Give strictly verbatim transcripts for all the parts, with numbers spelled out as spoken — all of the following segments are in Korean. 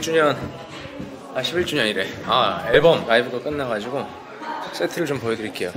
주년, 아 십일 주년이래. 아 앨범 라이브가 끝나가지고 세트를 좀 보여드릴게요.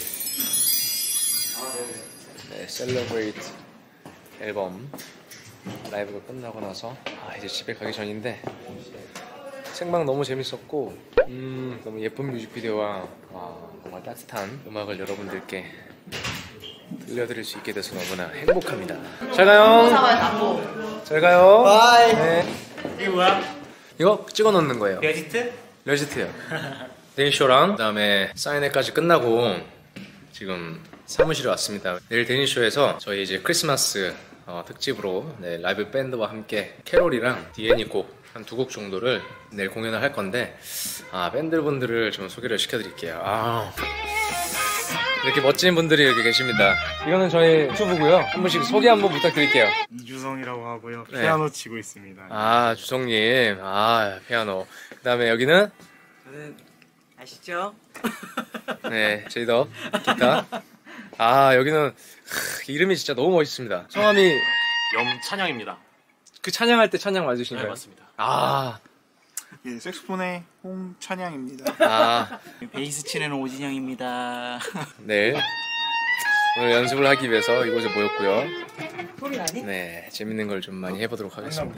네, 셀러브레이트 앨범 라이브가 끝나고 나서 아 이제 집에 가기 전인데 생방 너무 재밌었고 음 너무 예쁜 뮤직비디오와 아, 정말 따뜻한 음악을 여러분들께 들려드릴 수 있게 돼서 너무나 행복합니다. 잘 가요. 잘 가요. 바이. 네. 이거 뭐야? 이거 찍어 놓는 거예요. 레지트? 레지트요. 데니쇼랑 그다음에 사인회까지 끝나고 지금 사무실에 왔습니다. 내일 데니쇼에서 저희 이제 크리스마스 어, 특집으로 네, 라이브 밴드와 함께 캐롤이랑 디애니 곡 한 두 곡 정도를 내일 공연을 할 건데 아 밴드분들을 좀 소개를 시켜드릴게요. 아 이렇게 멋진 분들이 이렇게 계십니다. 이거는 저희 유튜브고요. 한 분씩 소개 한번 부탁드릴게요. 이주성이라고 하고요. 네. 피아노 치고 있습니다. 아 주성님, 아 피아노. 그 다음에 여기는 저는 아시죠? 네 제이더 기타. 아 여기는 크, 이름이 진짜 너무 멋있습니다. 성함이 염찬양입니다. 그 찬양할 때 찬양 맞으신가요? 네, 맞습니다. 아, 예, 색소폰의 홍찬양입니다. 아, 베이스 치는 오진영입니다. 네. 오늘 연습을 하기 위해서 이곳에 모였고요. 소리 나니? 네, 재밌는 걸 좀 많이 해보도록 하겠습니다.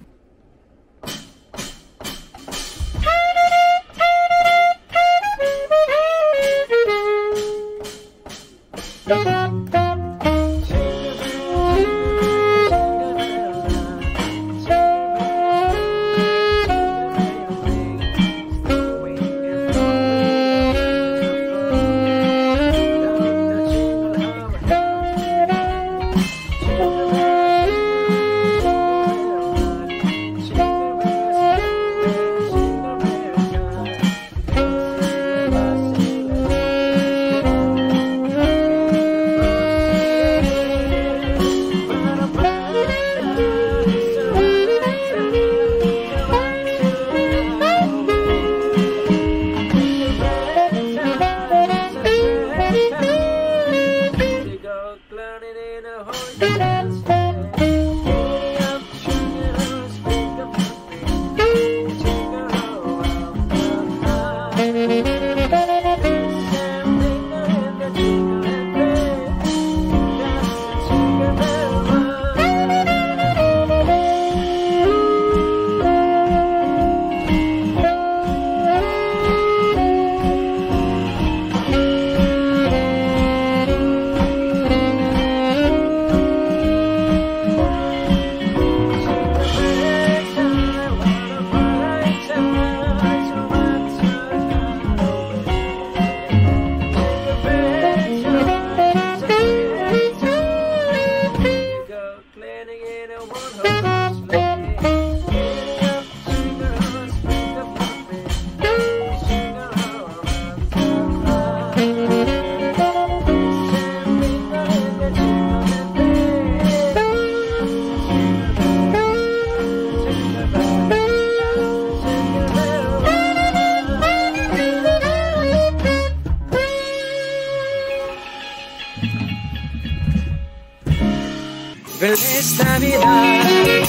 Feliz Navidad,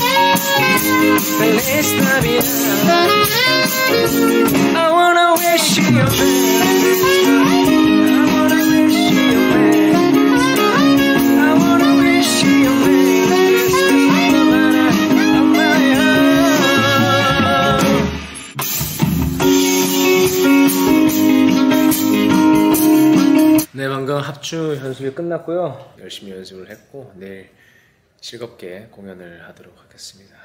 Feliz Navidad. I wanna wish you a I wanna wish you a I wanna wish you a 네, 방금 합주 연습이 끝났고요. 열심히 연습을 했고 내일 즐겁게 공연을 하도록 하겠습니다.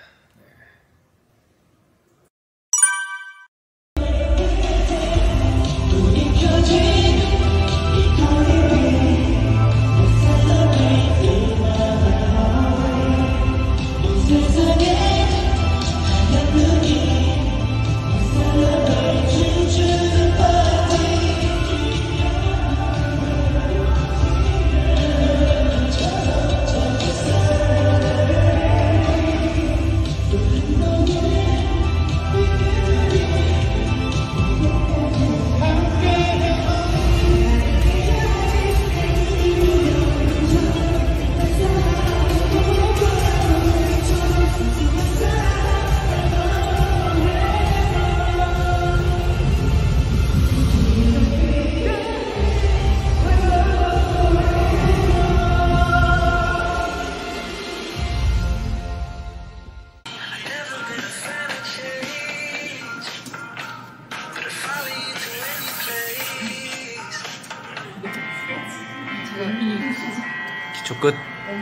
초 끝.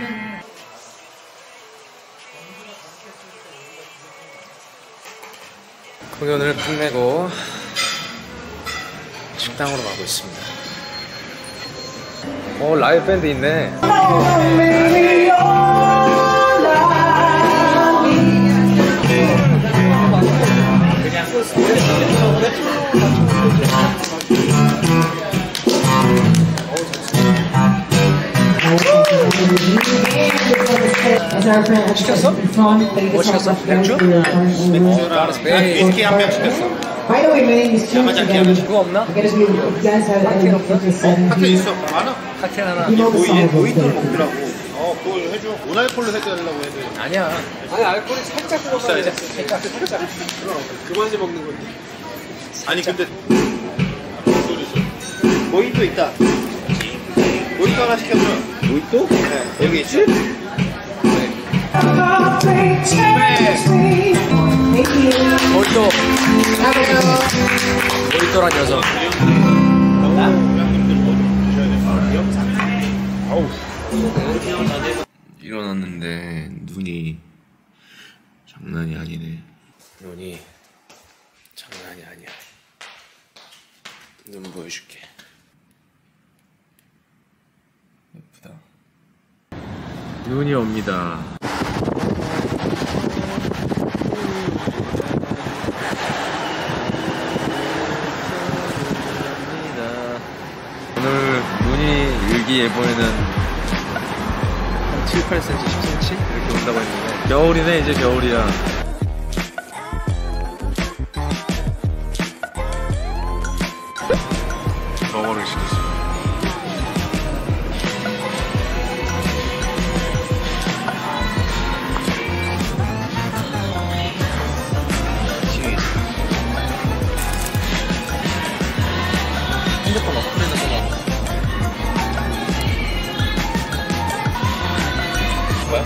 공연을 끝내고 식당으로 가고 있습니다. 어, 라이브 밴드 있네. 시켰어? 뭐 시켰어? 맥주? 맥주랑 위스키 한 병 시켰어. 그거 없나? 칵테일 없어? 칵테일 있어. 많아. 칵테일 하나. 모히또를 먹더라고. 어, 그걸 해줘. 노날콜로 해달라고 해도. 아니야. 아니, 알코올이 살짝 먹어야 돼. 살짝, 살짝. 그만지 먹는 건데. 아니, 근데. 모히또 있다. 모히또 하나 시켜줘. 모히또? 네. 여기 있지? 모히또. 모히또란 녀석. 일어났는데 눈이 장난이 아니네. 눈이 장난이 아니야. 눈 보여줄게. 예쁘다. 눈이 옵니다. 오늘 눈이 일기예보에는 한 칠, 팔 센티미터, 십 센티미터 이렇게 온다고 했는데 겨울이네. 이제 겨울이야. 버거를 시켰습니다. 핸드폰 어플에서 써봐. 뭐야?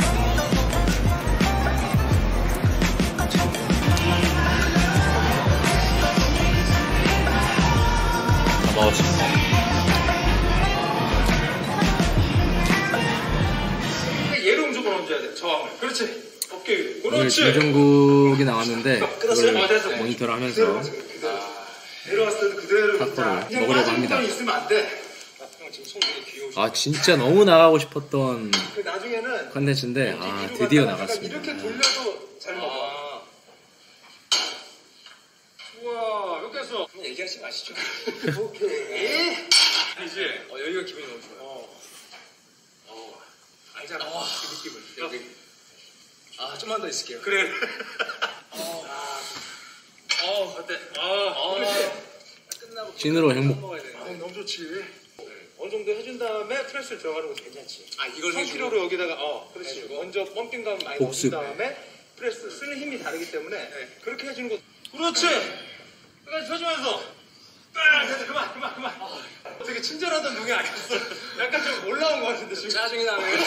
다 먹었어. 얘를 움직여 얹어야 돼. 저항을. 그렇지. 어깨. 오늘 그렇지. 유정국이 나왔는데 끊었어요? 아, 됐어. 그걸 모니터를 하면서 내려왔을 때도 그대로 탁구를 그냥 먹으려고 빠진 합니다. 부분이 있으면 안 돼. 형 지금 손 되게 귀여우셔. 아, 진짜 너무 나가고 싶었던 그 나중에는 컨텐츠인데 아, 뒤로 드디어 갔다가 나갔습니다. 이렇게 돌려도 잘 먹어. 우와, 몇 개 했어? 그냥 얘기하지 마시죠. 오케이. 이제 어, 여기가 기분이 너무 좋아요. 어. 어. 알잖아. 어. 그 느낌을. 여기. 아, 좀만 더 있을게요. 그래. 어. 아. 어, 어때? 아, 어. 끝나고 찐으로 행복. 먹어야 돼. 아, 너무 좋지. 어느 정도 해준 다음에 프레스를 들어가는 것도 괜찮지. 아, 이걸 삼 킬로그램로 여기다가 어, 그렇지. 해주고. 먼저 펌핑감 많이 복습. 넣은 다음에 프레스 쓰는 힘이 다르기 때문에 네. 그렇게 해주는 거. 그렇지. 끝까지 펴주면서. 아, 됐어. 그만, 그만, 그만. 어, 되게 친절하던 눈이 아니었어. 약간 좀 올라온 것 같은데 지금. 짜증이 나네.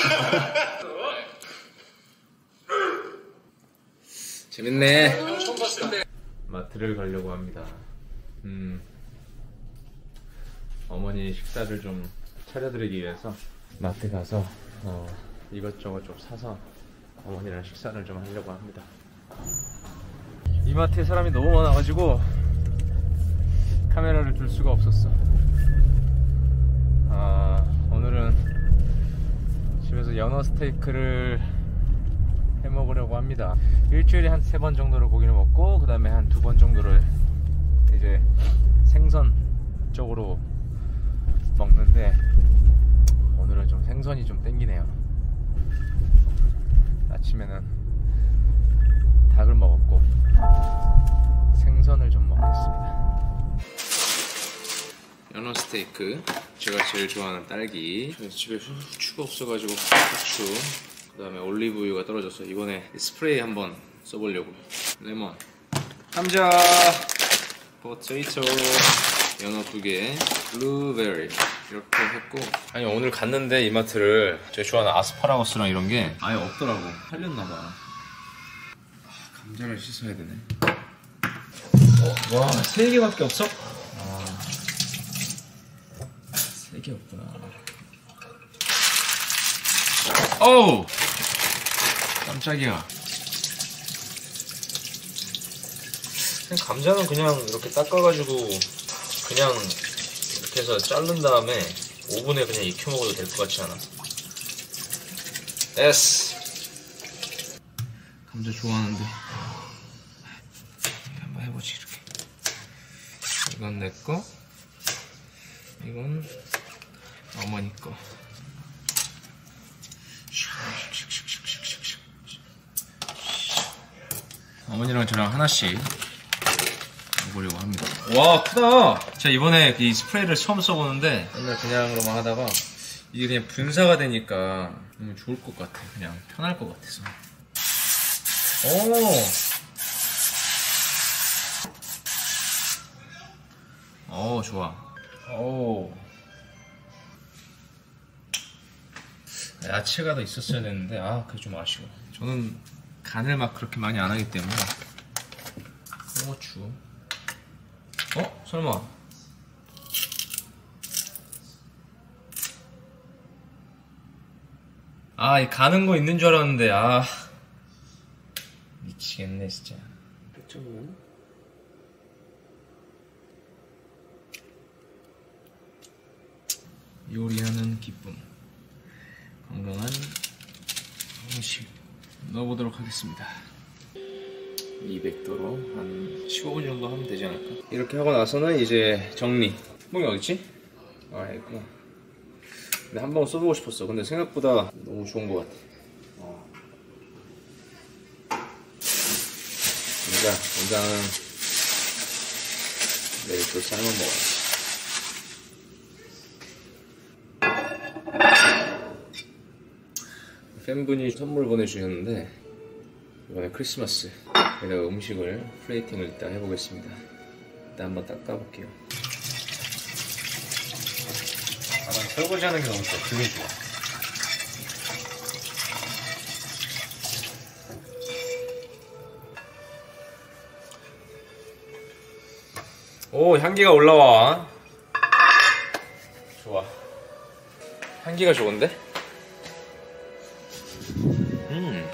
재밌네. 형 처음 봤을 때. 마트를 가려고 합니다. 음, 어머니 식사를 좀 차려드리기 위해서 마트 가서 어, 이것저것 좀 사서 어머니랑 식사를 좀 하려고 합니다. 이 마트에 사람이 너무 많아가지고 카메라를 둘 수가 없었어. 아, 오늘은 집에서 연어 스테이크를 해 먹으려고 합니다. 일주일에 한 세 번 정도를 고기를 먹고 그 다음에 한 두 번 정도를 이제 생선 쪽으로 먹는데 오늘은 좀 생선이 좀 땡기네요. 아침에는 닭을 먹었고 생선을 좀 먹겠습니다. 연어 스테이크, 제가 제일 좋아하는 딸기. 집에 후추가 없어가지고 후추, 그 다음에 올리브유가 떨어져서 이번에 스프레이 한번 써보려고. 레몬, 감자, 포테이토, 연어 두 개, 블루베리 이렇게 했고. 아니, 오늘 갔는데 이마트를 제가 좋아하는 아스파라거스랑 이런 게 아예 없더라고. 팔렸나봐. 아, 감자를 씻어야 되네. 어, 와, 세 개밖에 없어? 아, 세 개 없구나. 어우! 깜짝이야. 그냥 감자는 그냥 이렇게 닦아가지고 그냥 이렇게 해서 자른 다음에 오븐에 그냥 익혀 먹어도 될 것 같지 않아? 됐어. 감자 좋아하는데 한번 해보지. 이렇게 이건 내 거, 이건 어머니 거. 어머니랑 저랑 하나씩 먹으려고 합니다. 와, 크다. 제가 이번에 이 스프레이를 처음 써보는데 맨날 그냥으로만 하다가 이게 그냥 분사가 되니까 너무 좋을 것 같아. 그냥 편할 것 같아서. 오. 오, 좋아. 오. 야채가 더 있었어야 되는데, 아, 그게 좀 아쉬워. 저는 간을 막 그렇게 많이 안 하기 때문에. 홍어추. 어? 설마. 아, 이 가는 거 있는 줄 알았는데, 아. 미치겠네, 진짜. 백 점 오? 요리하는 기쁨. 건강한 음식 넣어보도록 하겠습니다. 이백 도로 한 십오 분 정도 하면 되지 않을까? 이렇게 하고 나서는 이제 정리. 뽕이 어딨지? 아, 있구나. 근데 한 번 써보고 싶었어. 근데 생각보다 너무 좋은 것 같아. 어. 공장, 공장은 내일 또 삶아 먹어야지. 팬분이 선물 보내주셨는데 이번에 크리스마스 내가 음식을 플레이팅을 일단 해보겠습니다. 일단 한번 닦아볼게요. 아, 난 설거지 하는 게 너무 좋아. 기분이 좋아. 오, 향기가 올라와. 좋아. 향기가 좋은데? 음.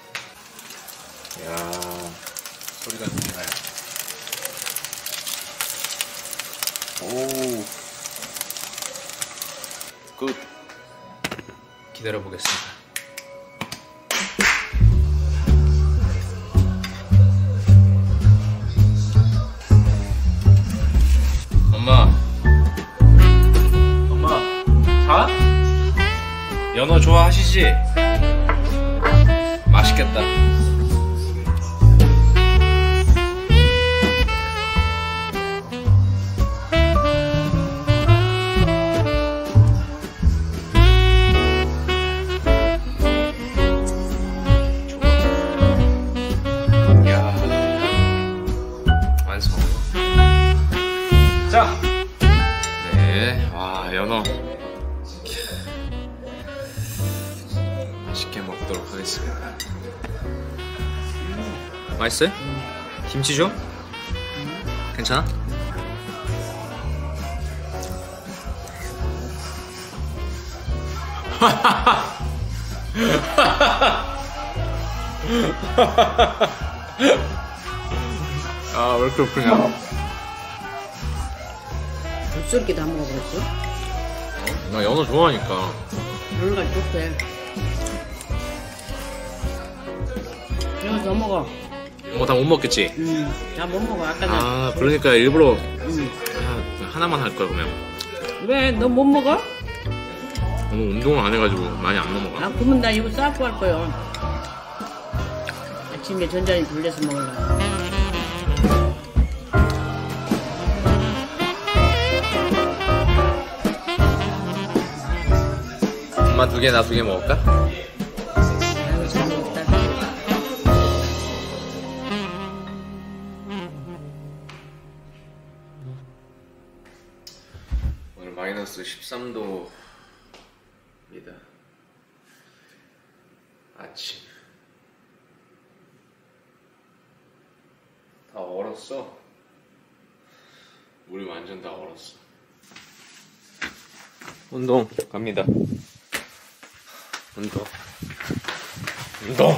야, 소리가 좋네요. 오. 굿. 기다려 보겠습니다. 엄마. 엄마. 자? 연어 좋아하시지? 맛있겠다. 이야, 완성. 자, 네, 와, 연어 맛있게 먹도록 하겠습니다. 맛있어요? 김치 줘? 괜찮아? 아, 왜 이렇게 웃기냐? 벌써 이렇게 다 먹어버렸어? 나 연어 좋아하니까. 연어가 좋대. 연어 더 먹어. 뭐 다 못 먹겠지? 응, 다 못 먹어. 아까 나. 아, 그러니까 일부러 응. 아, 하나만 할 걸 그러면. 왜? 너 못 먹어? 너무 운동을 안 해가지고 많이 안 넘어가. 아, 그러면 나 이거 싸고 할 거요. 아침에 전자레인지 돌려서 먹으려고. 엄마 두 개, 나 두 개 먹을까? 아유, 잘 먹었다. 오늘 마이너스 십삼 도입니다. 아침. 다 얼었어. 물이 완전 다 얼었어. 운동 갑니다. 운동. 운동!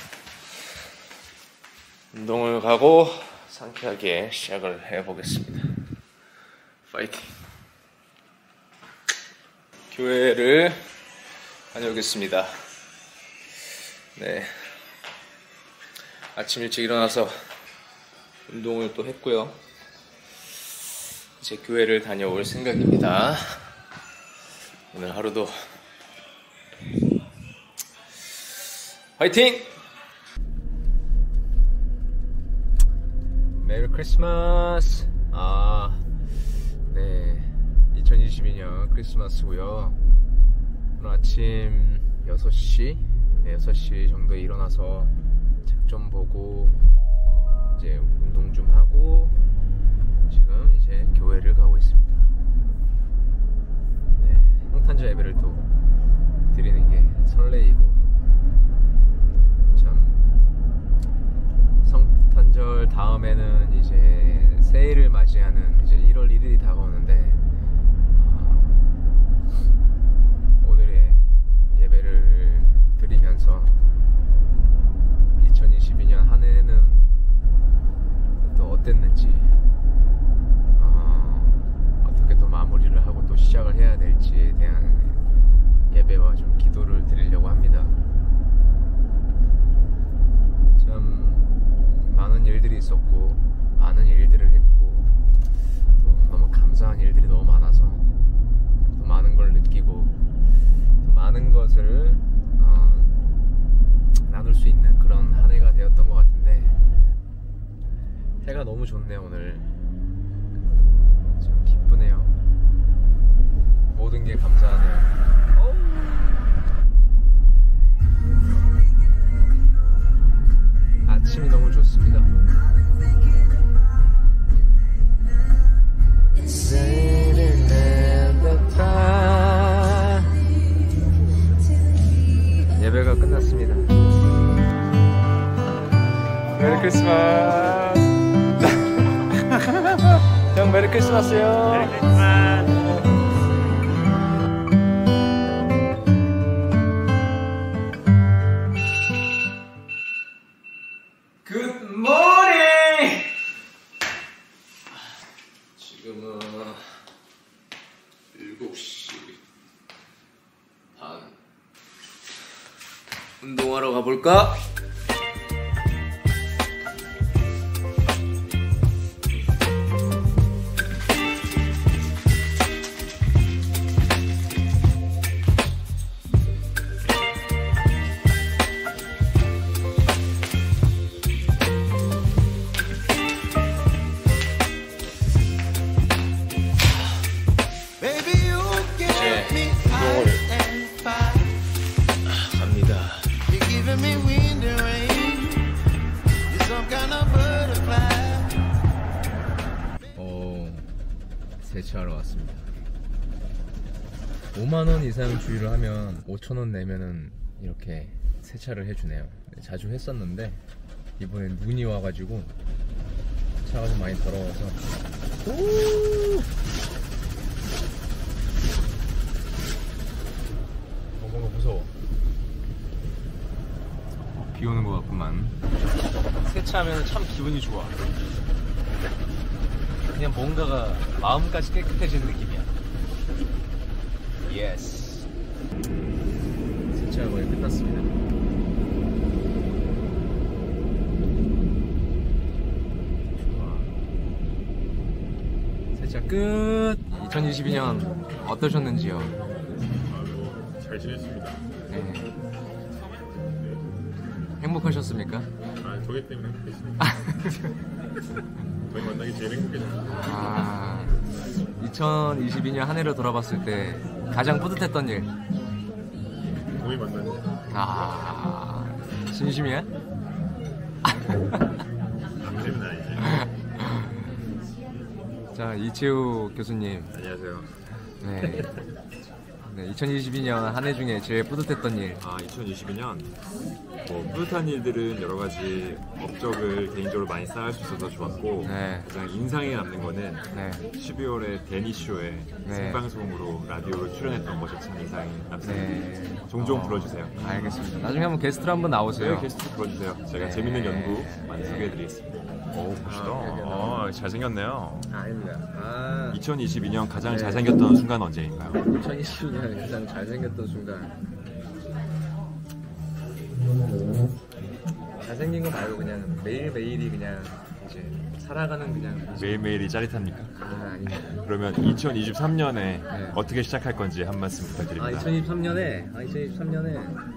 운동을 가고 상쾌하게 시작을 해보겠습니다. 파이팅! 교회를 다녀오겠습니다. 네. 아침 일찍 일어나서 운동을 또 했고요. 이제 교회를 다녀올 생각입니다. 오늘 하루도 화이팅! 메리 크리스마스! 아, 네. 이천이십이 년 크리스마스고요. 오늘 아침 여섯 시? 네, 여섯 시 정도에 일어나서 책 좀 보고 이제 운동 좀 하고 지금 이제 교회를 가고 있습니다. 네, 성탄절 예배를 또 드리는 게 설레이고 참 성탄절 다음에는 이제 새해를 맞이하는 이제 일월 일일이 다가오는데 어, 오늘의 예배를 드리면서 이천이십이 년 한 해는 또 어땠는지 어, 어떻게 또 마무리를 하고 또 시작을 해야 될지에 대한 예배와 좀 기도를 드리려고 합니다. 참 많은 일들이 있었고 많은 일들을 했고 또 너무 감사한 일들이 너무 많아서 또 많은 걸 느끼고 또 많은 것을 어, 나눌 수 있는 그런 한 해가 되었던 것 같은데 해가 너무 좋네요. 오늘 참 기쁘네요. 모든 게 감사하네요. 어우. 아침이 너무 좋습니다. 예배가 끝났습니다. 메리 크리스마스. 형 메리 크리스마스요. 메리 크리스마스. 굿모닝. 지금은 일곱 시 반. 운동하러 가볼까? 세차하러 왔습니다. 오만 원 이상 주유를 하면 오천 원 내면은 이렇게 세차를 해주네요. 자주 했었는데 이번엔 눈이 와가지고 차가 좀 많이 더러워서 오! 어, 뭔가 무서워. 비 오는 것 같구만. 세차하면 참 기분이 좋아. 그냥 뭔가가 마음까지 깨끗해지는 느낌이야. 예스. 세차가 거의 끝났습니다. 좋아. 세차 끝. 이천이십이 년 어떠셨는지요? 잘 지냈습니다. 네. 행복하셨습니까? 아, 저기 때문에 행복했습니다. 저희 만나기 제일 행복했어요. 아, 이천이십이 년 한 해로 돌아봤을 때 가장 뿌듯했던 일. 저희 만나는 아, 진심이야? 당신은 아니지. 자, 이채우 교수님. 안녕하세요. 네. 네, 이천이십이 년 한 해 중에 제일 뿌듯했던 일. 아, 이천이십이 년 뭐 뿌듯한 일들은 여러 가지 업적을 개인적으로 많이 쌓을 수 있어서 좋았고 네. 가장 인상에 남는 거는 네. 십이월에 데니쇼에 네. 생방송으로 라디오로 출연했던 것이 참 인상이 남습니다. 네. 종종 어, 불러주세요. 알겠습니다. 나중에 한번 게스트로 한번 나오세요. 네, 게스트 불러주세요. 제가 네. 재밌는 연구 많이 소개해드리겠습니다. 오, 멋있다. 아, 잘생겼네요. 아, 아닙니다. 아, 이천이십이 년 가장 네. 잘생겼던 순간 언제인가요? 이천이십이 년 가장 잘생겼던 순간. 잘생긴 거 말고 그냥 매일매일이 그냥 이제 살아가는 그냥 매일매일이 짜릿합니까? 아, 아닙니다. 그러면 이천이십삼 년에 네. 어떻게 시작할 건지 한 말씀 아, 부탁드립니다. 이천이십삼 년에 아, 이천이십삼 년에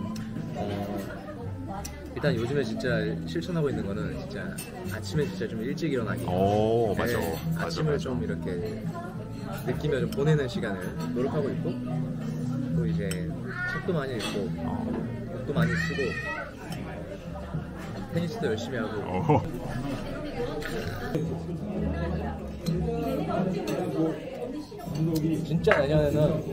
어, 일단 요즘에 진짜 실천하고 있는 거는 진짜 아침에 진짜 좀 일찍 일어나기. 오, 맞아. 네, 맞아, 아침을 맞아. 좀 이렇게 느끼며 좀 보내는 시간을 노력하고 있고, 또 이제 책도 많이 읽고, 옷도 많이 쓰고, 테니스도 열심히 하고. 오. 진짜 내년에는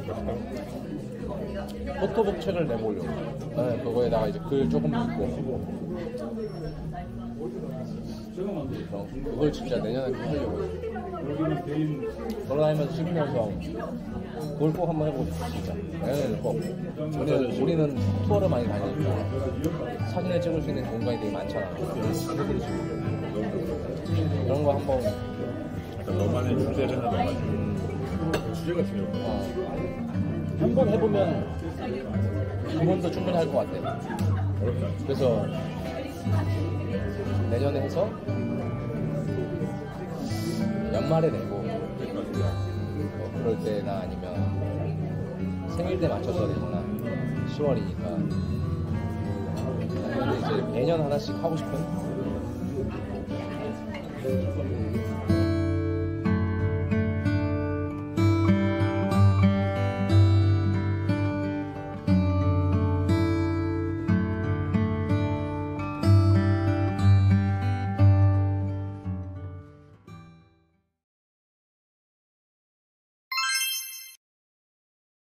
포토북 책을 내보려고. 네, 그거에다가 이제 글 조금 읽고. 어, 그걸 진짜 내년에 꼭 하려고. 돌아다니면서 찍으면서 그걸 꼭 한번 해보고 싶어, 진짜. 내년에는 꼭. 우리는, 우리는 투어를 많이 다니니까 사진을 찍을 수 있는 공간이 되게 많잖아. 그런 거 한번. 너만의 주제를 하나 넣어가지고. 주제가 중요해. 어, 한번 해보면 두 번도 충분히 할 것 같아. 그래서 내년에 해서 연말에 내고, 뭐 그럴 때나 아니면 생일 때 맞춰서 내거나 시월이니까. 아니면 이제 매년 하나씩 하고 싶은